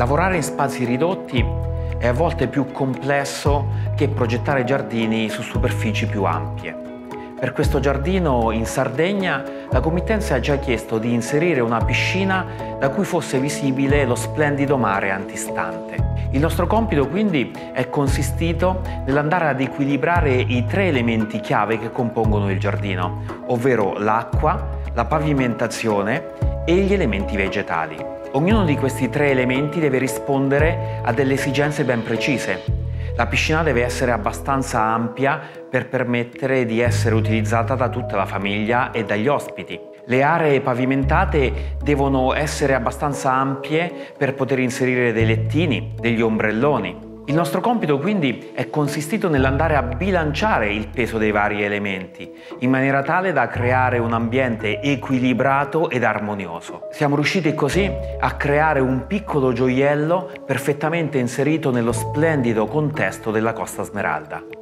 Lavorare in spazi ridotti è a volte più complesso che progettare giardini su superfici più ampie. Per questo giardino in Sardegna la committenza ha già chiesto di inserire una piscina da cui fosse visibile lo splendido mare antistante. Il nostro compito quindi è consistito nell'andare ad equilibrare i tre elementi chiave che compongono il giardino, ovvero l'acqua, la pavimentazione e gli elementi vegetali. Ognuno di questi tre elementi deve rispondere a delle esigenze ben precise. La piscina deve essere abbastanza ampia per permettere di essere utilizzata da tutta la famiglia e dagli ospiti. Le aree pavimentate devono essere abbastanza ampie per poter inserire dei lettini, degli ombrelloni. Il nostro compito quindi è consistito nell'andare a bilanciare il peso dei vari elementi, in maniera tale da creare un ambiente equilibrato ed armonioso. Siamo riusciti così a creare un piccolo gioiello perfettamente inserito nello splendido contesto della Costa Smeralda.